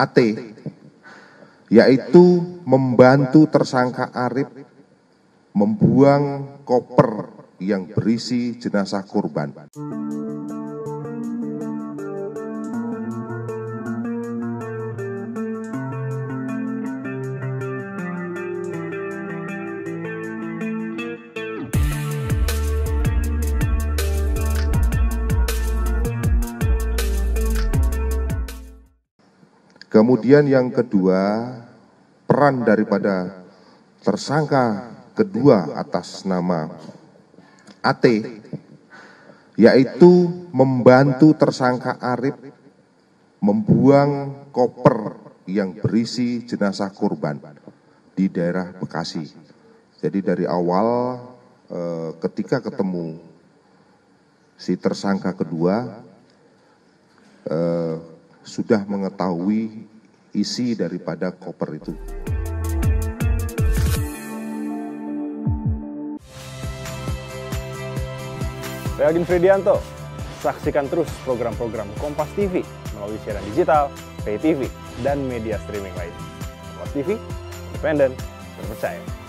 AT, yaitu membantu tersangka Arif membuang koper yang berisi jenazah korban. Kemudian yang kedua, peran daripada tersangka kedua atas nama AT, yaitu membantu tersangka Arif membuang koper yang berisi jenazah korban di daerah Bekasi. Jadi dari awal ketika ketemu si tersangka kedua sudah mengetahui isi daripada koper itu. Saya Agin Fridianto. Saksikan terus program-program Kompas TV melalui siaran digital, pay TV, dan media streaming lain. Kompas TV, independen, terpercaya.